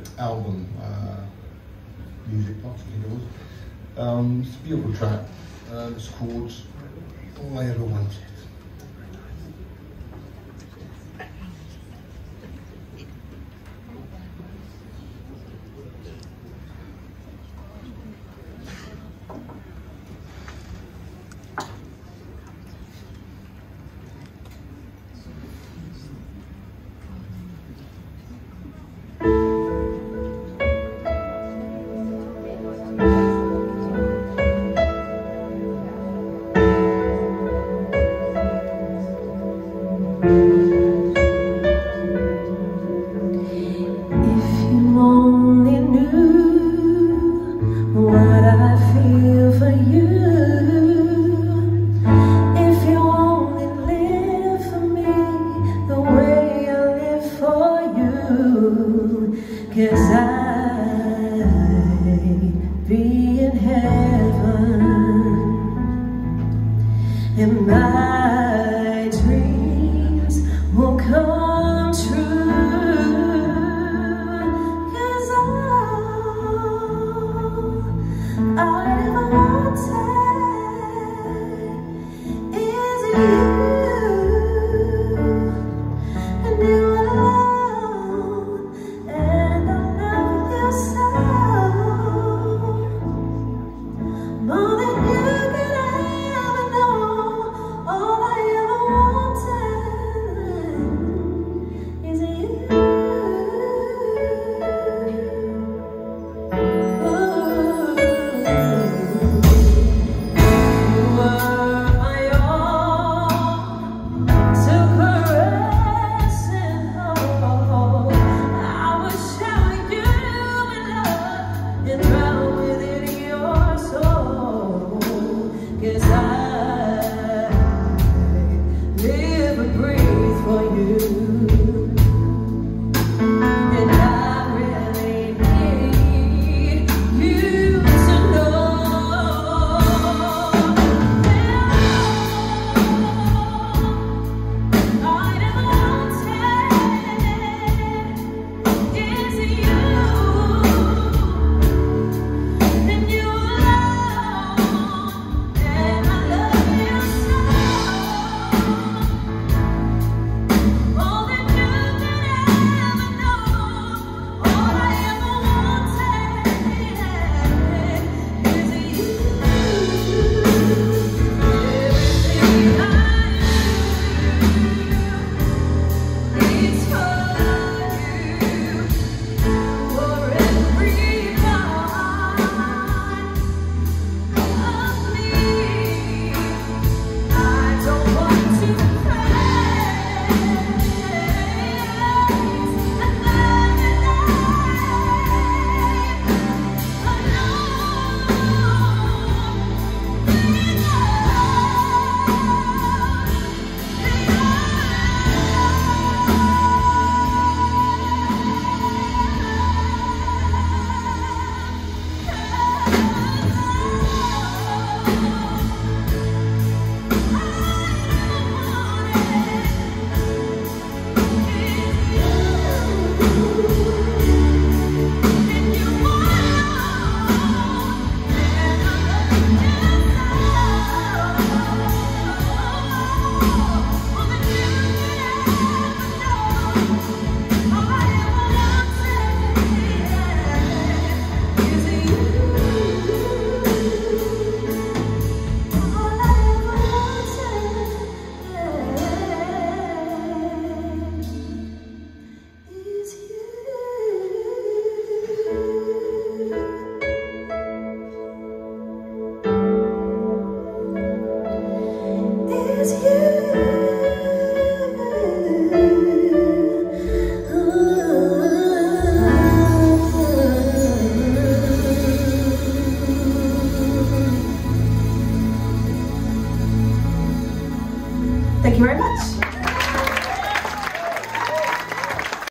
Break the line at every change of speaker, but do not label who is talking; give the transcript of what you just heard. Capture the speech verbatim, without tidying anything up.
album, uh, Music Box, I think it was. Um, it's a beautiful track. Um, it's called All I Ever Wanted.
Cause I'd be in heaven and my dreams will come true. Cause all I ever wanted is you, and you alone. And I love you so, more than you could ever know. All I ever wanted is you. Ooh. You were my all to caress and hold. I was showering you in love and drown within your soul. Cause I live and breathe for you, and I really need you to know that all I ever wanted is you, and you alone. And I love you so, more than you could ever know. All I ever wanted is you. Everything I do is for you, for every part of me. I don't want to praise another is you.